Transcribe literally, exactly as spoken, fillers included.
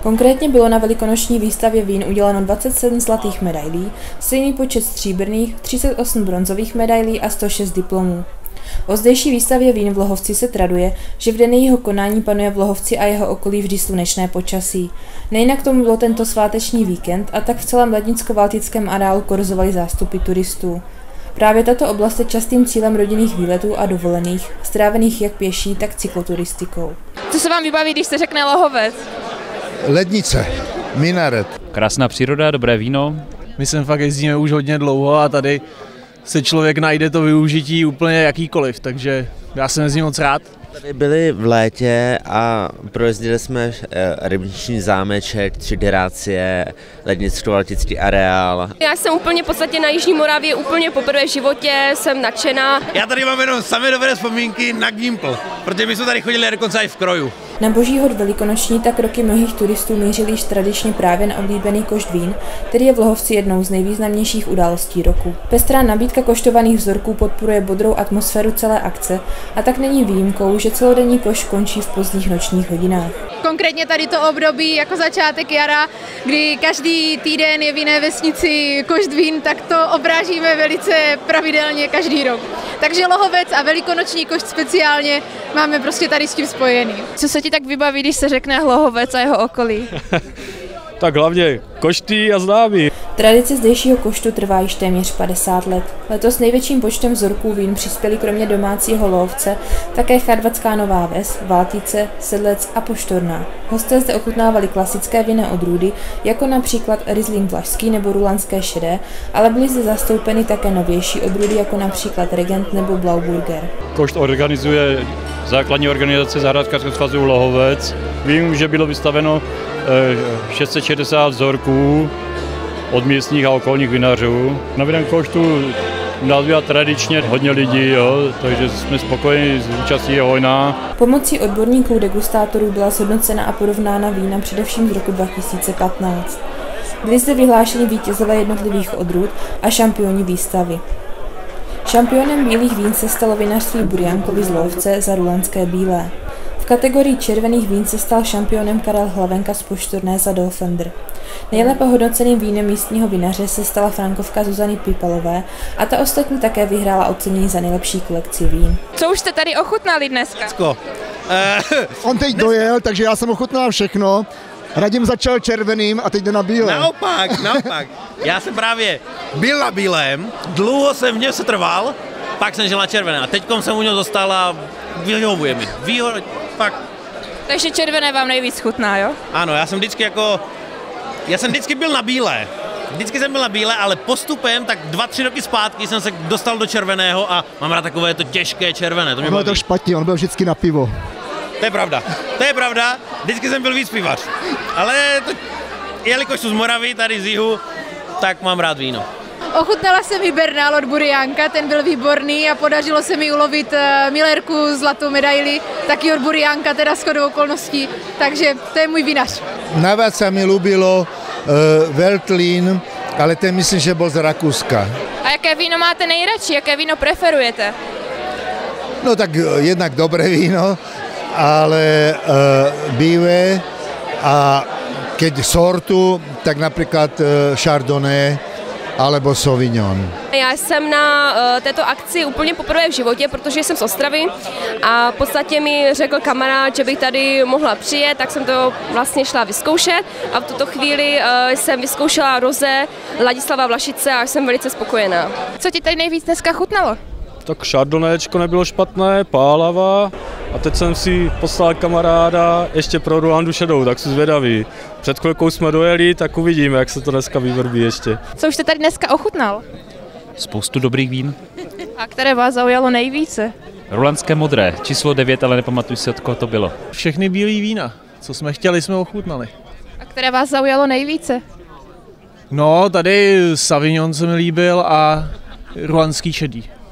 Konkrétně bylo na velikonoční výstavě vín uděleno dvacet sedm zlatých medailí, stejný počet stříbrných, třicet osm bronzových medailí a sto šest diplomů. O zdejší výstavě vín v Lohovci se traduje, že v den jejího konání panuje v Lohovci a jeho okolí vždy slunečné počasí. Nejinak tomu bylo tento sváteční víkend a tak v celém lednicko-baltickém areálu korzovali zástupy turistů. Právě tato oblast je častým cílem rodinných výletů a dovolených, strávených jak pěší, tak cykloturistikou. Co se vám vybaví, když se řekne Lohovec? Lednice, minaret. Krásná příroda, dobré víno. My sem fakt jezdíme už hodně dlouho a tady se člověk najde to využití úplně jakýkoliv, takže já jsem jezdím moc rád. Tady byli v létě a projezdili jsme Rybniční zámeček, Tři Derácie, lednicko-baltický areál. Já jsem úplně v podstatě na Jižní Moravě úplně poprvé v životě, jsem nadšená. Já tady mám jenom samé dobré vzpomínky na Gimpl, protože my jsme tady chodili dokonce i v kroju. Na Boží hod velikonoční tak roky mnohých turistů mířili již tradičně právě na oblíbený košt vín, který je v Lohovci jednou z nejvýznamnějších událostí roku. Pestrá nabídka koštovaných vzorků podporuje bodrou atmosféru celé akce a tak není výjimkou, že celodenní koš končí v pozdních nočních hodinách. Konkrétně tady to období jako začátek jara, kdy každý týden je v jiné vesnici košt vín, tak to obrážíme velice pravidelně každý rok. Takže Lohovec a velikonoční košt speciálně máme prostě tady s tím spojený. Co se ti tak vybaví, když se řekne Lohovec a jeho okolí? Tak hlavně košty a známí. Tradice zdejšího koštu trvá již téměř padesát let. Letos největším počtem vzorků vín přispěli kromě domácího Lohovce také Charvatská Nová Ves, Váltice, Sedlec a Poštorná. Hosté zde ochutnávali klasické vinné odrůdy, jako například Riesling vlašský nebo rulanské šedé, ale byly zde zastoupeny také novější odrůdy, jako například Regent nebo Blauburger. Košt organizuje základní organizace Zahrádkářského svazu Lohovec. Vím, že bylo vystaveno šest set šedesát vzorků od místních a okolních vinařů. Na vinném koštu nás byla tradičně hodně lidí, jo, takže jsme spokojeni, z účastí je hojná. Pomocí odborníků degustátorů byla zhodnocena a porovnána vína především z roku dva tisíce patnáct. Byly zde vyhlášeni vítězové jednotlivých odrůd a šampioni výstavy. Šampionem bílých vín se stalo vinařství Burjankovi z Lohovce za rulanské bílé. V kategorii červených vín se stal šampionem Karel Hlavenka z Poštorné za Dolfender. Nejlépe hodnoceným vínem místního vinaře se stala frankovka Zuzany Pipelové a ta ostatní také vyhrála ocenění za nejlepší kolekci vín. Co už jste tady ochutnali dneska? On teď dojel, takže já jsem ochutnal všechno. Radim začal červeným a teď jde na bílé. Naopak, naopak. Já jsem právě byl na bílém, dlouho jsem v něm se trval, pak jsem žil na červené a teďkom jsem u něho dostal a vyhovuje mi. Výho- fakt. Takže červené vám nejvíc chutná, jo? Ano, já jsem vždycky jako, já jsem vždycky byl na bílé. Vždycky jsem byl na bílé, ale postupem, tak dva, tři roky zpátky jsem se dostal do červeného a mám rád takové to těžké červené. To mě On byl to špatně, on byl vždycky na pivo. To je pravda, to je pravda, vždycky jsem byl víc pivař, ale to, jelikož jsou z Moravy, tady z jihu, tak mám rád víno. Ochutnala jsem Hibernál od Burjánka, ten byl výborný a podařilo se mi ulovit Millerku zlatou medaili, taky od Burjánka, teda shodou okolností, takže to je můj vinař. Najviac sa mi ľúbilo uh, Veltlín, ale ten myslím, že byl z Rakúska. A jaké víno máte nejradši, jaké víno preferujete? No tak uh, jednak dobré víno, ale uh, bílé a keď sortu, tak napríklad uh, Chardonnay alebo Sauvignon. Já jsem na uh, této akci úplně poprvé v životě, protože jsem z Ostravy a v podstatě mi řekl kamarád, že bych tady mohla přijet, tak jsem to vlastně šla vyzkoušet a v tuto chvíli uh, jsem vyzkoušela rosé Ladislava Vlašice a jsem velice spokojená. Co ti tady nejvíc dneska chutnalo? Tak Chardonnayčko nebylo špatné, pálava a teď jsem si poslal kamaráda ještě pro Rulandu šedou, tak jsem zvědavý. Před chvilkou jsme dojeli, tak uvidíme, jak se to dneska vyvrbí ještě. Co už jste tady dneska ochutnal? Spoustu dobrých vín. A které vás zaujalo nejvíce? Rulandské modré, číslo devět, ale nepamatuji si, od koho to bylo. Všechny bílý vína, co jsme chtěli, jsme ochutnali. A které vás zaujalo nejvíce? No, tady Sauvignon se mi líbil a rulandský šedý.